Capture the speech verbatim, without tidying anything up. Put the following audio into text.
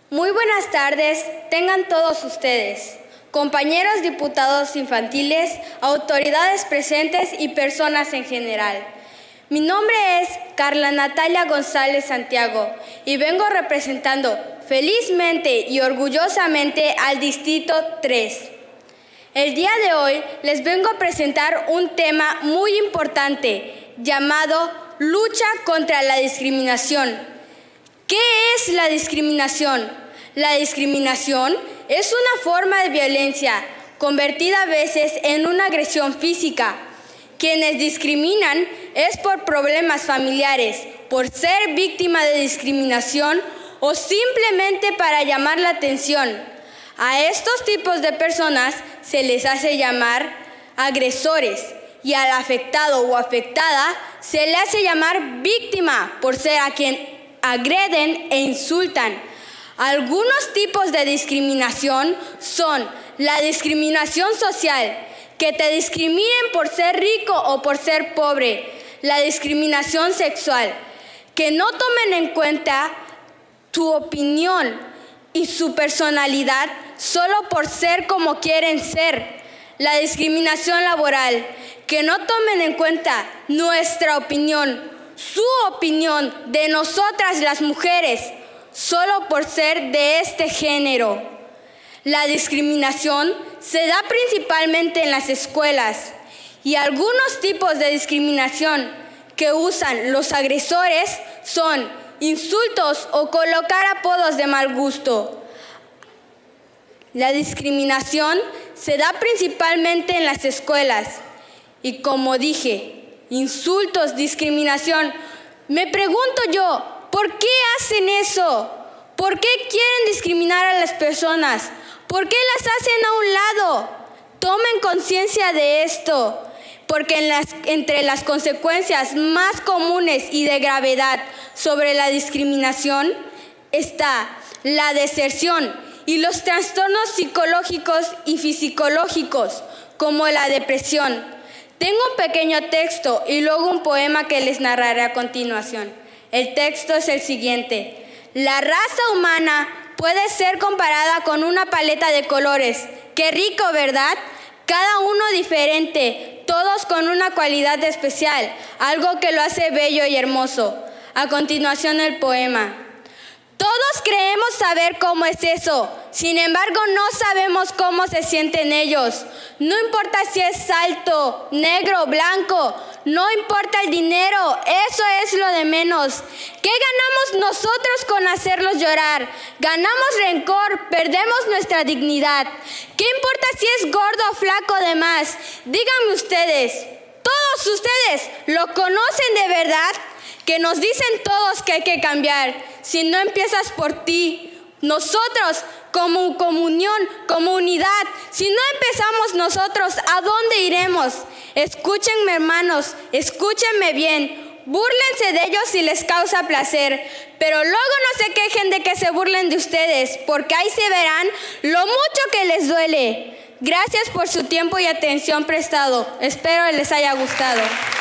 Muy buenas tardes, tengan todos ustedes, compañeros diputados infantiles, autoridades presentes y personas en general. Mi nombre es Carla Natalia González Santiago y vengo representando felizmente y orgullosamente al Distrito tres. El día de hoy les vengo a presentar un tema muy importante llamado lucha contra la discriminación. ¿Qué es la discriminación? La discriminación es una forma de violencia convertida a veces en una agresión física. Quienes discriminan es por problemas familiares, por ser víctima de discriminación o simplemente para llamar la atención. A estos tipos de personas se les hace llamar agresores y al afectado o afectada se le hace llamar víctima por ser a quien agreden e insultan. Algunos tipos de discriminación son la discriminación social, que te discriminen por ser rico o por ser pobre; la discriminación sexual, que no tomen en cuenta tu opinión y su personalidad solo por ser como quieren ser; la discriminación laboral, que no tomen en cuenta nuestra opinión, su opinión de nosotras las mujeres, solo por ser de este género. La discriminación se da principalmente en las escuelas y algunos tipos de discriminación que usan los agresores son insultos o colocar apodos de mal gusto. La discriminación se da principalmente en las escuelas y, como dije, insultos, discriminación. Me pregunto yo, ¿por qué hacen eso? ¿Por qué quieren discriminar a las personas? ¿Por qué las hacen a un lado? Tomen conciencia de esto, porque en las, entre las consecuencias más comunes y de gravedad sobre la discriminación está la deserción y los trastornos psicológicos y fisiológicos, como la depresión. Tengo un pequeño texto y luego un poema que les narraré a continuación. El texto es el siguiente. La raza humana puede ser comparada con una paleta de colores. ¡Qué rico!, ¿verdad? Cada uno diferente, todos con una cualidad especial, algo que lo hace bello y hermoso. A continuación el poema. Todos creemos saber cómo es eso, sin embargo no sabemos cómo se sienten ellos. No importa si es alto, negro, blanco, no importa el dinero, eso es lo de menos. ¿Qué ganamos nosotros con hacerlos llorar? Ganamos rencor, perdemos nuestra dignidad. ¿Qué importa si es gordo o flaco de más? Díganme ustedes, todos ustedes, ¿lo conocen de verdad? Que nos dicen todos que hay que cambiar, si no empiezas por ti. Nosotros, como comunión, como unidad, si no empezamos nosotros, ¿a dónde iremos? Escúchenme, hermanos, escúchenme bien. Búrlense de ellos si les causa placer, pero luego no se quejen de que se burlen de ustedes, porque ahí se verán lo mucho que les duele. Gracias por su tiempo y atención prestado. Espero les haya gustado.